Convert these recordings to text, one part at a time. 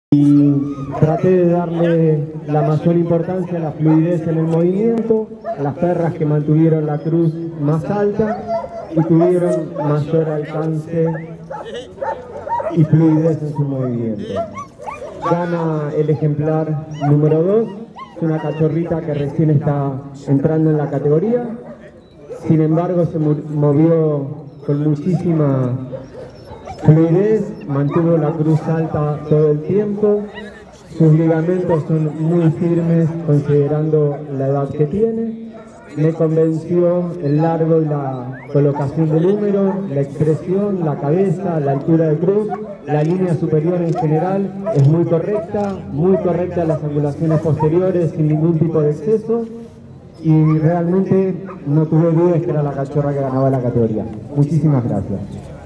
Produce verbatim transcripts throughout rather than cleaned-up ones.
y traté de darle la mayor importancia a la fluidez en el movimiento, a las perras que mantuvieron la cruz más alta y tuvieron mayor alcance y fluidez en su movimiento. Gana el ejemplar número dos, es una cachorrita que recién está entrando en la categoría, sin embargo se movió con muchísima fluidez, mantuvo la cruz alta todo el tiempo, sus ligamentos son muy firmes considerando la edad que tiene. Me convenció el largo y la colocación del húmero, la expresión, la cabeza, la altura de cruz, la línea superior en general es muy correcta, muy correcta las angulaciones posteriores sin ningún tipo de exceso y realmente no tuve dudas que era la cachorra que ganaba la categoría. Muchísimas gracias.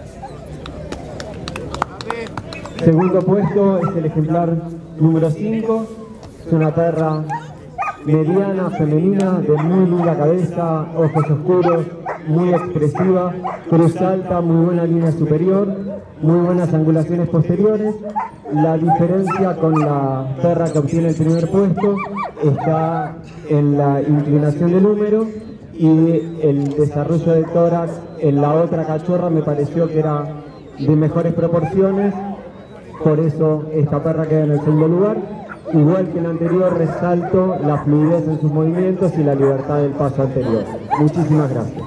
Segundo puesto es el ejemplar número cinco, es una perra mediana, femenina, de muy linda cabeza, ojos oscuros, muy expresiva, cruz alta, muy buena línea superior, muy buenas angulaciones posteriores. La diferencia con la perra que obtiene el primer puesto está en la inclinación del húmero y el desarrollo del tórax en la otra cachorra me pareció que era de mejores proporciones. Por eso esta perra queda en el segundo lugar. Igual que el anterior, resalto la fluidez en sus movimientos y la libertad del paso anterior. Muchísimas gracias.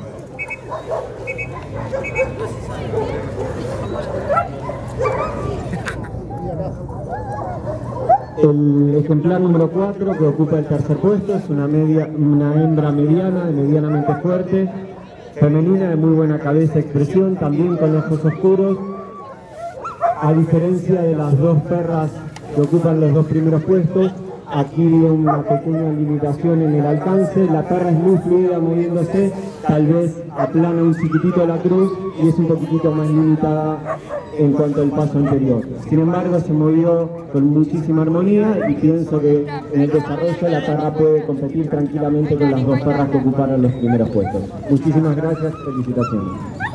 El ejemplar número cuatro, que ocupa el tercer puesto, es una, media, una hembra mediana, medianamente fuerte, femenina, de muy buena cabeza y expresión, también con ojos oscuros. A diferencia de las dos perras que ocupan los dos primeros puestos, aquí hay una pequeña limitación en el alcance. La perra es muy fluida moviéndose, tal vez aplana un chiquitito la cruz y es un poquitito más limitada en cuanto al paso anterior. Sin embargo, se movió con muchísima armonía y pienso que en el desarrollo la perra puede competir tranquilamente con las dos perras que ocuparon los primeros puestos. Muchísimas gracias, felicitaciones.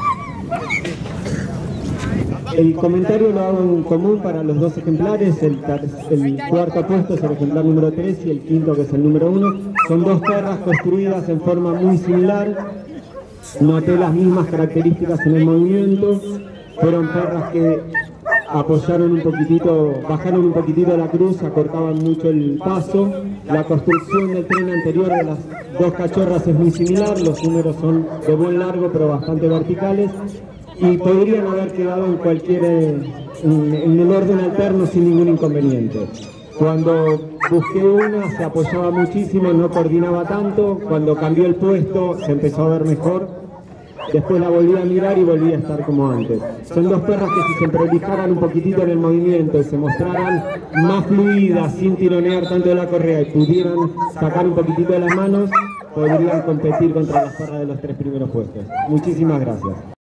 El comentario lo hago en común para los dos ejemplares, el, el cuarto puesto es el ejemplar número tres y el quinto que es el número uno. Son dos perras construidas en forma muy similar, noté las mismas características en el movimiento, fueron perras que apoyaron un poquitito, bajaron un poquitito la cruz, acortaban mucho el paso. La construcción del tren anterior de las dos cachorras es muy similar, los números son de buen largo pero bastante verticales. Y podrían haber quedado en cualquier, en, en el orden alterno sin ningún inconveniente. Cuando busqué una se apoyaba muchísimo, no coordinaba tanto, cuando cambió el puesto se empezó a ver mejor, después la volví a mirar y volví a estar como antes. Son dos perras que si se prolijaran un poquitito en el movimiento y se mostraran más fluidas, sin tironear tanto de la correa y pudieran sacar un poquitito de las manos, podrían competir contra las perras de los tres primeros puestos. Muchísimas gracias.